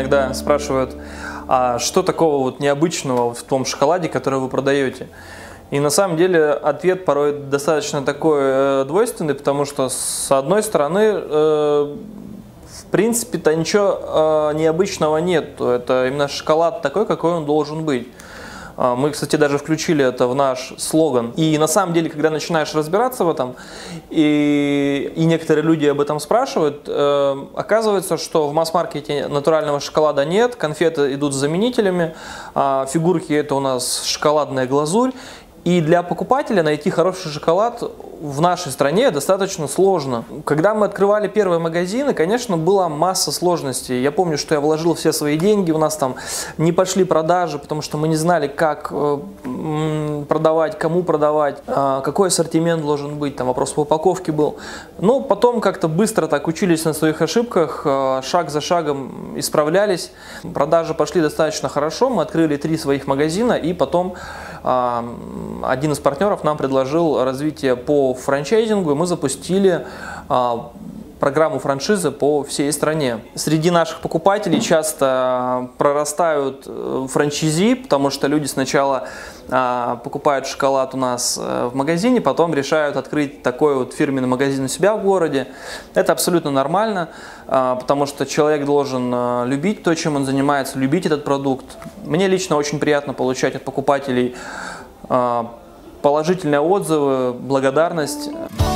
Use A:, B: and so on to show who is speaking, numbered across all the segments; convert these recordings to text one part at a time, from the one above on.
A: иногда спрашивают, а что такого вот необычного в том шоколаде, который вы продаете? И на самом деле ответ порой достаточно такой двойственный, потому что с одной стороны, в принципе-то ничего необычного нет. Это именно шоколад такой, какой он должен быть. Мы, кстати, даже включили это в наш слоган. И на самом деле, когда начинаешь разбираться в этом, и некоторые люди об этом спрашивают, оказывается, что в масс-маркете натурального шоколада нет, конфеты идут с заменителями, фигурки это у нас шоколадная глазурь. И для покупателя найти хороший шоколад в нашей стране достаточно сложно. Когда мы открывали первые магазины, конечно, была масса сложностей. Я помню, что я вложил все свои деньги, у нас там не пошли продажи, потому что мы не знали, как продавать, кому продавать, какой ассортимент должен быть, там вопрос по упаковке был. Но потом как-то быстро так учились на своих ошибках, шаг за шагом исправлялись. Продажи пошли достаточно хорошо, мы открыли 3 своих магазина, и потом один из партнеров нам предложил развитие по франчайзингу, и мы запустили программу франшизы по всей стране. Среди наших покупателей часто прорастают франчайзи, потому что люди сначала покупают шоколад у нас в магазине, потом решают открыть такой вот фирменный магазин у себя в городе. Это абсолютно нормально, потому что человек должен любить то, чем он занимается, любить этот продукт. Мне лично очень приятно получать от покупателей положительные отзывы, благодарность.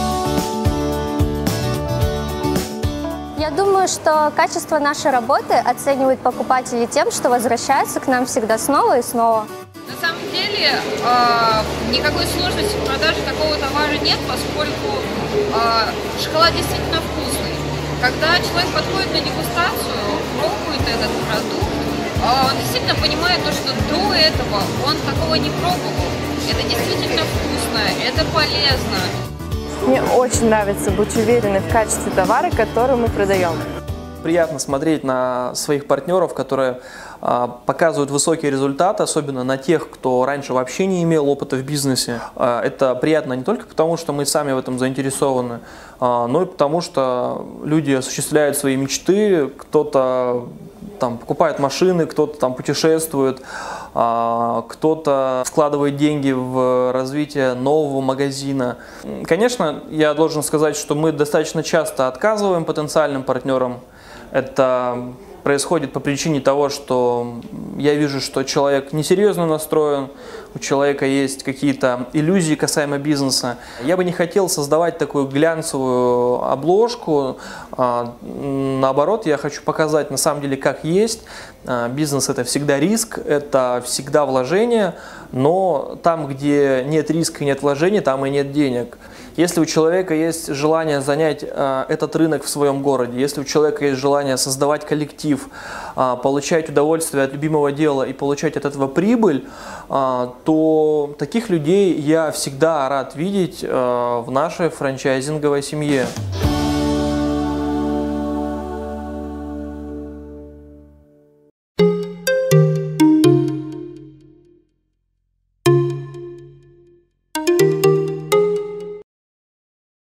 B: Я думаю, что качество нашей работы оценивают покупатели тем, что возвращаются к нам всегда снова и снова.
C: На самом деле никакой сложности в продаже такого товара нет, поскольку шоколад действительно вкусный. Когда человек подходит на дегустацию, пробует этот продукт, он действительно понимает, что до этого он такого не пробовал. Это действительно вкусно, это полезно.
D: Мне очень нравится быть уверенной в качестве товара, который мы продаем.
A: Приятно смотреть на своих партнеров, которые показывают высокие результаты, особенно на тех, кто раньше вообще не имел опыта в бизнесе. Это приятно не только потому, что мы сами в этом заинтересованы, но и потому, что люди осуществляют свои мечты, кто-то там покупает машины, кто-то там путешествует, кто-то вкладывает деньги в развитие нового магазина. Конечно, я должен сказать, что мы достаточно часто отказываем потенциальным партнерам. Это происходит по причине того, что я вижу, что человек несерьезно настроен, у человека есть какие-то иллюзии касаемо бизнеса. Я бы не хотел создавать такую глянцевую обложку, наоборот, я хочу показать на самом деле как есть. Бизнес – это всегда риск, это всегда вложение, но там, где нет риска и нет вложений, там и нет денег. Если у человека есть желание занять этот рынок в своем городе, если у человека есть желание создавать коллектив, получать удовольствие от любимого дела и получать от этого прибыль, то таких людей я всегда рад видеть в нашей франчайзинговой семье.